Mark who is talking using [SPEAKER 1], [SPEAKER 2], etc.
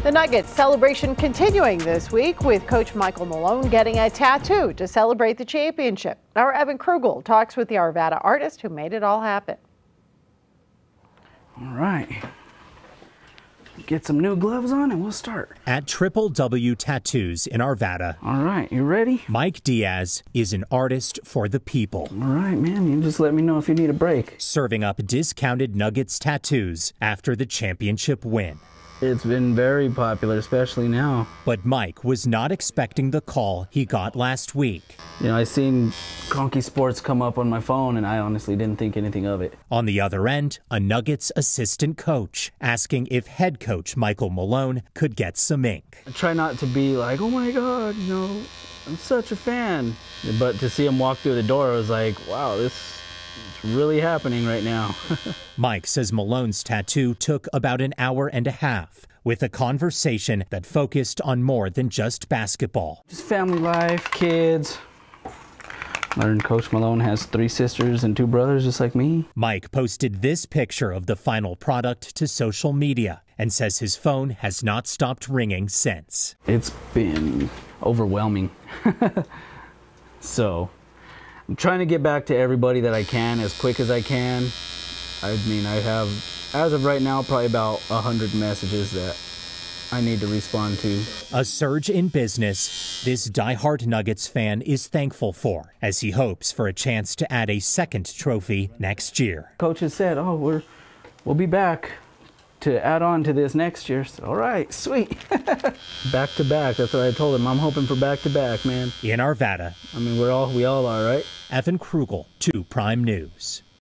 [SPEAKER 1] The Nuggets celebration continuing this week with Coach Michael Malone getting a tattoo to celebrate the championship. Our Evan Kruegel talks with the Arvada artist who made it all happen.
[SPEAKER 2] All right. Get some new gloves on and we'll start.
[SPEAKER 3] At Triple W Tattoos in Arvada.
[SPEAKER 2] All right, you ready?
[SPEAKER 3] Mike Diaz is an artist for the people.
[SPEAKER 2] All right, man, you just let me know if you need a break.
[SPEAKER 3] Serving up discounted Nuggets tattoos after the championship win.
[SPEAKER 2] It's been very popular, especially now.
[SPEAKER 3] But Mike was not expecting the call he got last week.
[SPEAKER 2] You know, I seen Conky Sports come up on my phone, and I honestly didn't think anything of it.
[SPEAKER 3] On the other end, a Nuggets assistant coach asking if head coach Michael Malone could get some ink.
[SPEAKER 2] I try not to be like, oh my God, you know, I'm such a fan. But to see him walk through the door, I was like, wow, this is really happening right now.
[SPEAKER 3] Mike says Malone's tattoo took about an hour and a half, with a conversation that focused on more than just basketball.
[SPEAKER 2] Just family life, kids. Learned Coach Malone has 3 sisters and 2 brothers just like me.
[SPEAKER 3] Mike posted this picture of the final product to social media and says his phone has not stopped ringing since.
[SPEAKER 2] It's been overwhelming. So I'm trying to get back to everybody that I can as quick as I can. I mean, I have, as of right now, probably about 100 messages that I need to respond to.
[SPEAKER 3] A surge in business this diehard Nuggets fan is thankful for, as he hopes for a chance to add a second trophy next year.
[SPEAKER 2] Coach has said, oh, we'll be back to add on to this next year. So, all right, sweet. Back to back, that's what I told him. I'm hoping for back to back, man.
[SPEAKER 3] In Arvada,
[SPEAKER 2] I mean, we all are, right?
[SPEAKER 3] Evan Kruegel, 2 Prime News.